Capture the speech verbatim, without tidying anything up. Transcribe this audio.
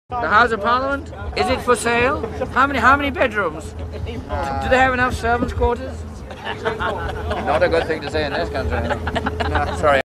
The House of Parliament, is it for sale? How many how many bedrooms? Uh, Do they have enough servants' quarters? Not a good thing to say in this country. No, sorry.